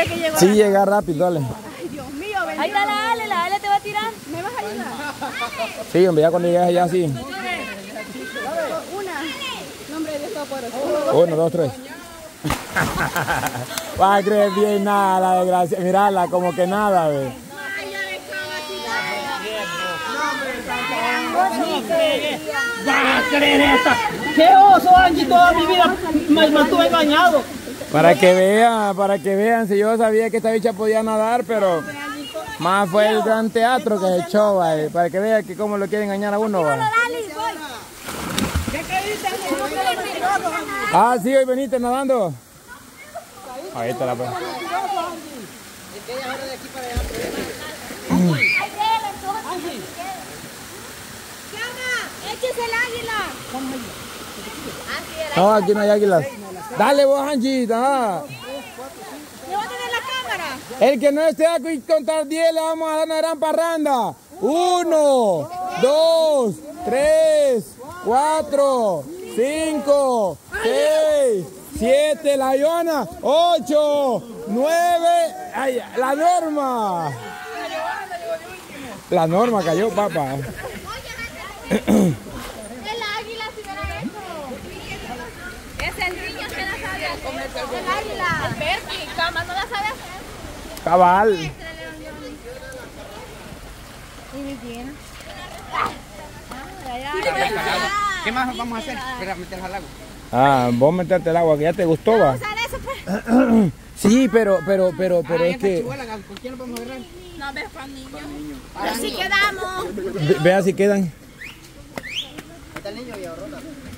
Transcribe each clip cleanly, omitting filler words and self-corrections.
¿Crees que llegó? Sí, llega rápido, dale. Ay, Dios mío, Ahí está la Ale te va a tirar. ¿Me vas a ayudar? Sí, hombre, ya cuando llegues allá, sí. Una. Nombre de Dios Todopoderoso. 1, 2, 3. Va a creer bien nada, la desgracia. Mirala, como que nada, ve. ¡Va a creer esta! ¡Qué oso, Angie! Toda mi vida me mantuve engañado. Para que vean, si yo sabía que esta bicha podía nadar, pero más fue el gran teatro que se echó, ¿vale? Para que vean que cómo lo quieren engañar a uno, ¿vale? Ah, sí, hoy veniste nadando. Ahí está la prueba. ¡Échese el águila! No, aquí no hay águilas. Dale vos, Angie, da. ¿Le va a tener la cámara? El que no esté aquí contar 10 le vamos a dar una gran parranda. 1, 2, 3, 4, 5, 6, 7, la Ivana, 8, 9, ay, la Norma. La Norma cayó, papá. El águila si no era eso. Es el niño que la sabe hacer. El águila. El Berti, cama no la sabe hacer. Cabal. Y me tiene. ¿Qué más vamos a hacer? Espera, meterla al agua. Ah, vos meterte el agua, que ya te gustó, va. ¿Usar eso, pues? Sí, pero es que... ¿Con quién lo podemos agarrar? No, ves para niños. Pero si quedamos. Vea si quedan. Está el niño y ahorrota.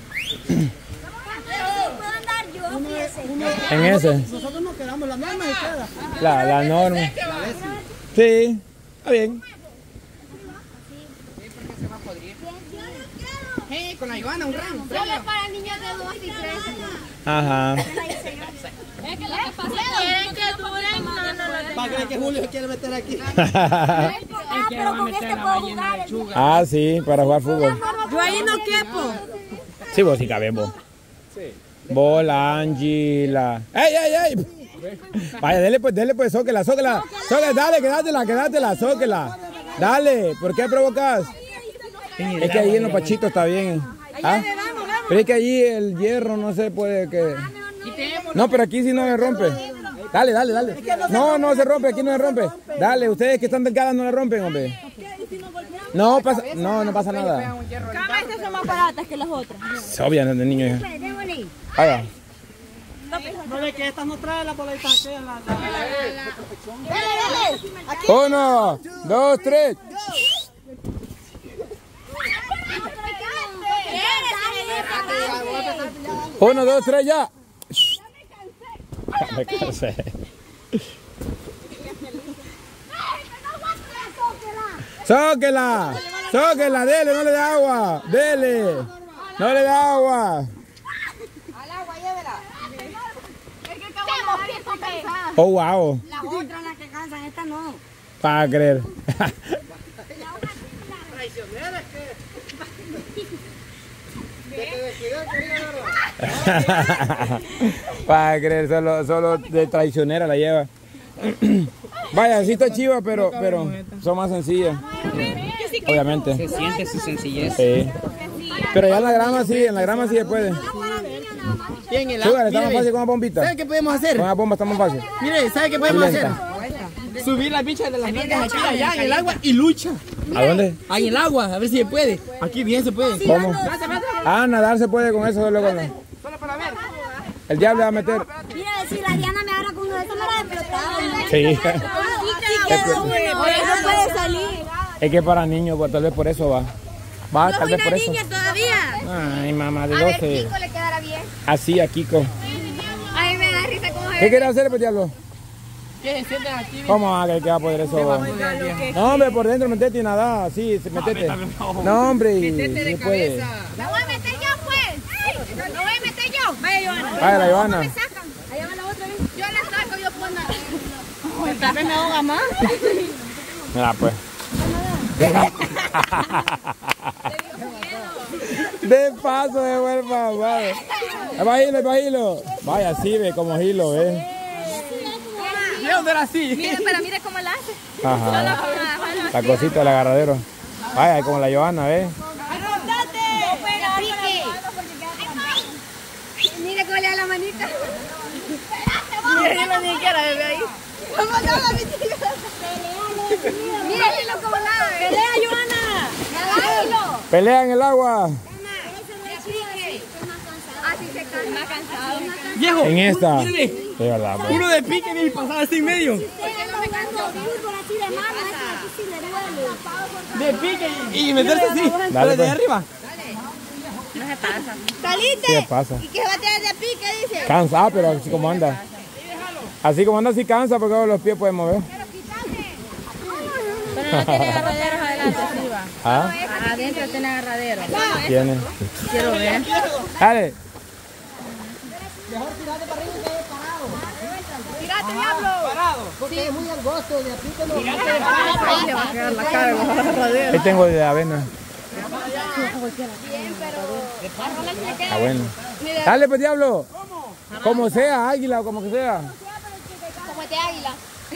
¿Puedo andar yo? Fíjese. En ese. Nosotros nos quedamos, la norma y queda. La Norma. Sí, está bien. Con la Ivana, un ramo. Solo para niños de 2 y 3. Ajá. Es que lo que pasa es que duren. ¿Para creer que Julio se quiere meter aquí? Pero con este puedo jugar. Ah, sí, para jugar fútbol. Yo ahí no quepo. Sí, vos sí cabés, vos. Vos, la Angie, la... ¡Ey, ey, ey! Vaya, dele pues, sóquela. Sóquela, dale, quédatela, sóquela. Dale, ¿por qué provocas? Es que ahí en los pachitos está bien. ¿Ah? Pero es que allí el hierro no se puede que... No, pero aquí sí no se rompe. Dale. No se rompe, aquí no se rompe. Dale, ustedes que están delgadas no le rompen, hombre. No pasa nada. Cama, estas son más baratas que las otras. Obviamente, niño. Vaya. No ve que esta no trae la boleta aquella, la... 1, 2, 3. 1, 2, 3, ya. Me cansé. Sóquela, dele, no le dé agua, dele, no le dé agua. Al agua, llévela. Oh, wow. Las otras, las que cansan, esta no. Para creer. Traicioneras que... Para creer, solo de traicionera la lleva. Vaya, sí está chiva, pero son más sencillas. Obviamente. Se siente su sencillez. Sí. Pero ya en la grama sí se puede. Bien, el Súbale, está más fácil con una bombita. ¿Sabe qué podemos hacer? Con una bomba está más fácil. Mire, ¿sabe qué podemos hacer? Lenta. Subir las bichas de las nalgas aquí allá en el agua y lucha. ¿A dónde? Ahí en el agua, a ver si se puede. Aquí bien se puede. ¿Cómo? Ah, nadar se puede con eso, solo con... Solo para ver. El diablo va a meter. Mira, si la Diana me agarra con uno de esos, me la explotaba. Sí. Quedó uno, no puede salir. Es que para niños, pues tal vez por eso va. Va, tal vez por eso. Niña todavía. Ay, mamá, de A ver, 12. Kiko le quedará bien. Así a Kiko. A mí me da risa cómo se ¿Qué quieres hacer, pues, diablo? ¿Qué se sienten aquí? ¿Cómo va a que va a poder eso? No, hombre, por dentro metete y nada. Sí, metete. No, hombre, y se puede. La voy a meter yo, pues. Lo voy a meter yo. Vaya, Joana. Vaya, la Joana. Me sacan. Allá va la otra vez. Yo la saco, yo puedo nadar. Tal vez me ahoga más. Mira, pues. De paso de vuelva, vaya. Es bajilo. Vaya, sí, ve, como hilo, ve. hacer así. Mire, pero mire cómo la hace. Ajá. La cosita del agarradero. Vaya, como la Johanna, ¿ves? Mire cómo le da la manita. Mire, no ni siquiera bebé ahí. ¿Cómo no la metí? Míralo cómo la ve. Pelea, Johanna. Agájalo. Pelea en el agua. Así se cansa. Más cansado. Viejo. En esta. Mire, Es verdad, pues. uno de pique ni pasaba así en medio. De pique y meterse así. Dale, De pues. arriba. No se pasa. ¿Qué le pasa? ¿Y qué va a tener de pique, dice? Cansa, pero así como anda. Así como anda, sí cansa porque los pies pueden mover. Pero no tiene agarraderos adelante, sí va. ¿Ah? Adentro tiene agarraderos. ¿Tiene? Quiero ver. Dale. ¡Tírate, diablo! Porque es muy angosto de pique. Ahí le va a quedar la cara de los agarraderos. Ahí tengo de avena. Bien, pero... Está bueno. Dale, pues, diablo. Como sea, águila o como que sea. Como este águila.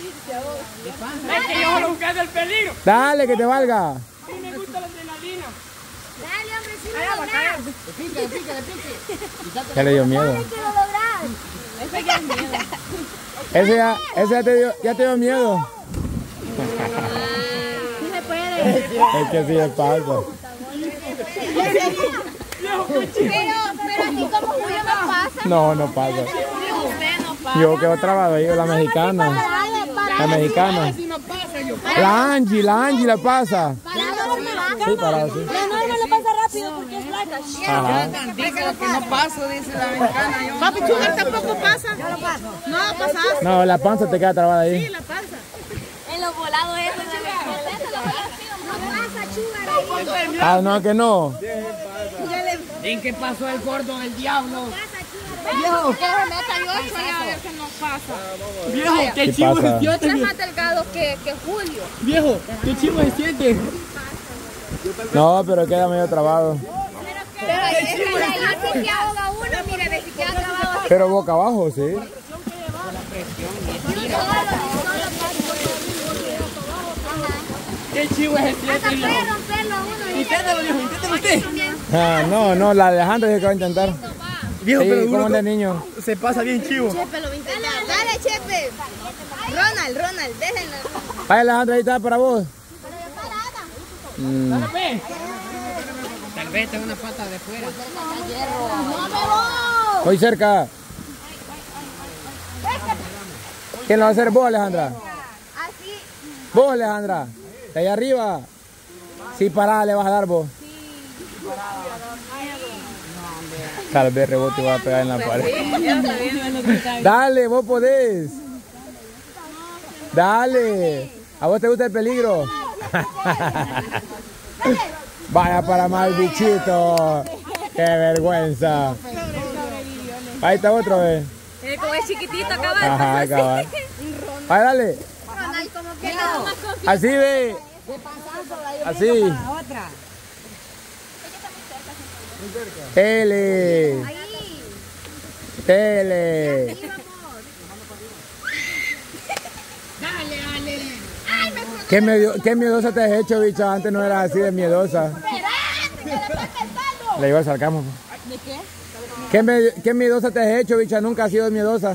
Es que yo solo buscando el peligro. Dale, que te valga. A mí me gusta la adrenalina. Dale, hombre, sí lo lográs. De pique. Ya le dio miedo. Sí lo lográs. Ese ya es miedo. Ese ya te dio miedo. Sí se puede. Es que sí le pasa. Pero así como Julio no pasa. No pasa. Usted no pasa. Yo quedo trabado ahí, la mexicana. La mexicana. La Angie la pasa. Sí, parado, sí. La norma lo pasa rápido porque es flaca. Ajá. Que no paso, dice la mexicana. Papi Sugar tampoco pasa. Yo lo paso. No, pasas. No, la panza te queda trabada ahí. Sí, la panza. En los volados eso. No pasa, Sugar. Ah, no, que no. ¿En qué pasó el gordo del diablo? Viejo, que se meta yo soy a ver que no pasa. Viejo, qué ¿Qué chivo pasa? se siente. Es más delgado que Julio. Viejo, qué chivo se siente. No, pero queda medio trabado. Pero es que ahí sí que ahoga uno, mire, ve si queda trabado. Pero boca abajo, sí. Qué chivo se siente, viejo. Romperlo a uno. Inténtalo, viejo, inténtalo usted. Ah, no, la Alejandra dice que va a intentar. Viejo, Sí, pero ¿cómo uno anda el niño? se pasa bien chivo. Chepe lo va a intentar. Dale, Chepe. Ronald, déjenlo. Vaya, Alejandra, ahí está para vos. Tal vez tenga una pata de fuera. No me voy. Estoy cerca. ¿Quién lo va a hacer? ¿Vos, Alejandra? Así. ¿Vos, Alejandra? De allá arriba. Sí, parada le vas a dar vos. Tal vez rebote y va a pegar en la pared. Dale, vos podés. Dale. ¿A vos te gusta el peligro? Vaya para mal, bichito. Qué vergüenza. Ahí está otro vez. Como es chiquitito, cabal. Ajá, cabal. Vaya, dale. Ronald, como que no. Más confianza. Así ve. Así. Tele. Ahí. Tele. ¿Qué miedosa te has hecho, bicho? Antes no eras así de miedosa. Le iba a salcamos. ¿De qué? ¿Qué miedosa te has hecho, bicha? Nunca has sido miedosa.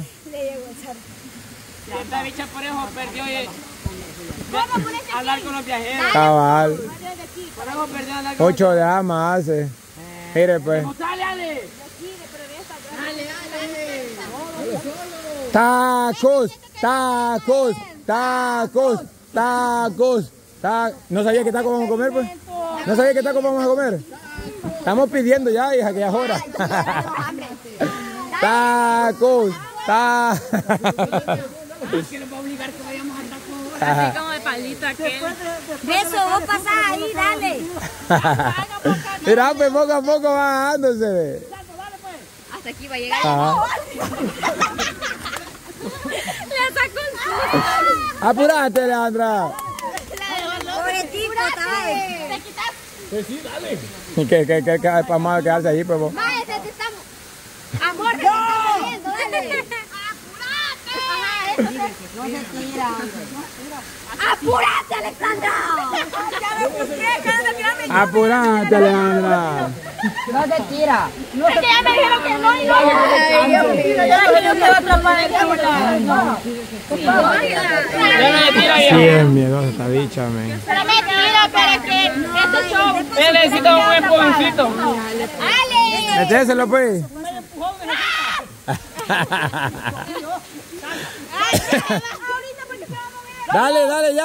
Esta bicha por eso perdió hablar con los viajeros. Cabal. Por eso perdió hablar con 8 de ama hace. Mire pues. los... ¡Dale, Ale! Tacos. ¿No sabía qué tacos vamos a comer, pues? ¿No sabía qué tacos vamos a comer? Estamos pidiendo ya, hija, que ya es hora. Tacos. Que nos va a obligar que vayamos a tacos. Así como de palito aquel. De eso, vos pasás ahí, dale. Mira, pues poco a poco va bajándose. Hasta aquí va a llegar. Ajá. Le sacó el susto. Apúrate, Alejandra. Pobre tipo, ¿sabes? ¿Te quitas? Pues sí, dale. Que para más quedarse allí, pues vos. Vaya, te estamos. Amor, te estamos viendo, dale. ¡Apúrate! Ajá, eso. No se tira. ¡Apúrate, Alexandra! Apurate, Alejandra. No se tira. No se tira. Ya me dijeron que no. Yo quiero atrapar el cámara. Sí, es miedosa esta bicha, men. Pero mentira, pero es que este show. Necesito un buen empujoncito. ¡Ale! Méteselo, pues. Dale, dale, ya.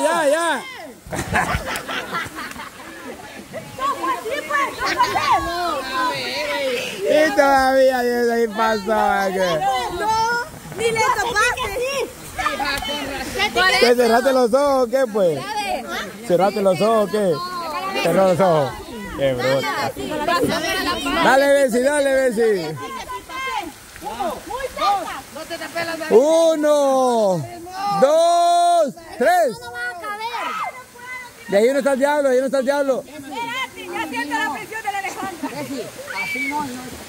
Y todavía ahí pasó. Ni le topaste. ¿Qué? ¿Cerraste los ojos o qué, pues? ¿Cerraste los ojos o qué? Cerró los ojos. Qué bruta. Dale, Bessie. 1, 2, 3. De ahí no está el diablo, Espérate, ya siento la presión de la Alejandra. Así no.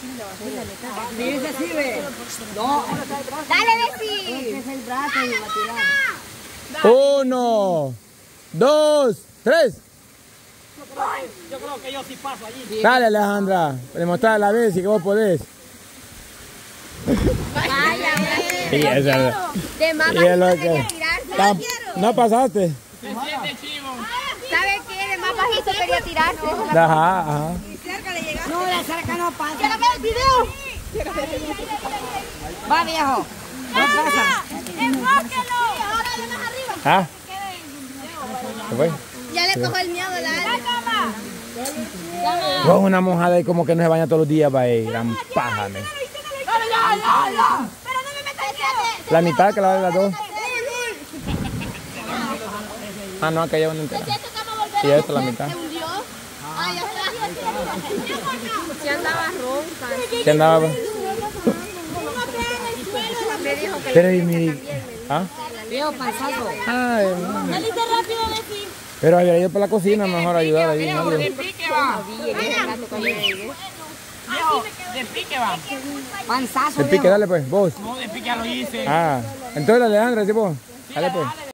Dale, Bessie. Es el brazo y va a tirar. 1, 2, 3. Yo creo que yo sí paso allí. Dale, Alejandra. Demostrarle a Bessie que vos podés. Vaya, Sí, esa es de más y es lo que... No pasaste. ¿Sabe qué? De más bajito quería tirarse. Ajá. No, de cerca no pasa. ¡Quiero ver el video! Va, viejo. No pasa. ¡Enfóquelo! Ahora de más arriba. ¿Ah? ¿Qué fue? Ya le cojo el miedo a la Vos una monjada ahí como que no se baña todos los días, va ahí. Gran paja, men. Pero no me metas ese. La mitad que la de las dos. Ah, no, acá lleva una entera. Y esta la mitad. Ah, ya está. Si andaba ronca. ¿Qué andaba? Me dijo que Pero y mi... ¿Ah? viejo pasazo. Ay, Saliste rápido de ti. pero había ido por la cocina, mejor ayudar ahí. ¿No? De pique va. De pique va. Panzazo. De pique, dale pues, vos. No, de pique ya lo hice. Ah, entonces Alejandra, ¿sí vos? Dale pues.